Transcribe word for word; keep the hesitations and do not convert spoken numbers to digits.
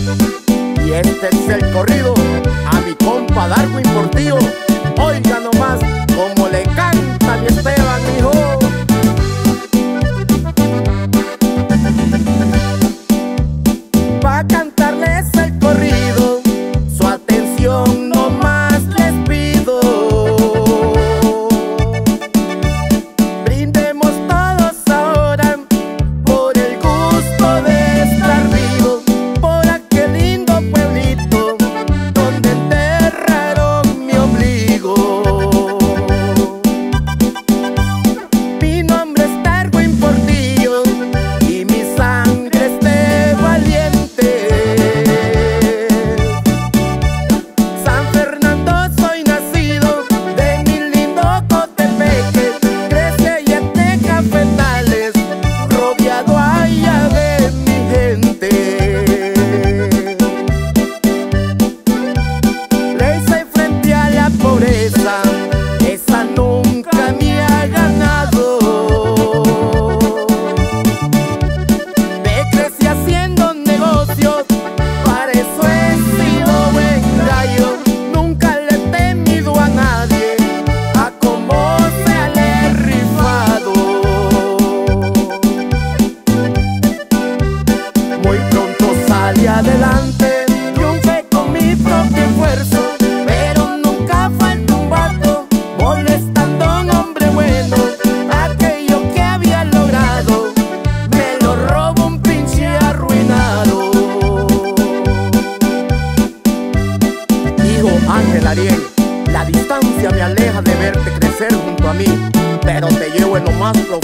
Y este es el corrido a mi compa Darwin Portillo. Oiga nomás como le canta mi Esteban, hijo. Pa' cantarles el corrido, su atención nomás les pido. Brindemos todos ahora por el gusto de estar vivos, por aquel lindo pueblito donde enterraron mi ombligo. Mi nombre es Darwin Portillo y mi sangre es de valiente. San Fernando soy nacido, de mi lindo Cotepeque, crecí allá en cafetales, rodeado allá de mi gente. Le hice frente a la pobreza, esa nunca me ha ganado. Me crecí haciendo negocios, para eso he sido buen gallo. Nunca le he temido a nadie, a como sea le he rifado. Muy pronto salí adelante, triunfé con mi propio esfuerzo, pero nunca faltó un vato molestando a un hombre bueno. Aquello que había logrado me lo robó un pinche arruinado. Hijo Ángel Ariel, la distancia me aleja de verte crecer junto a mí, pero te llevo en lo más profundo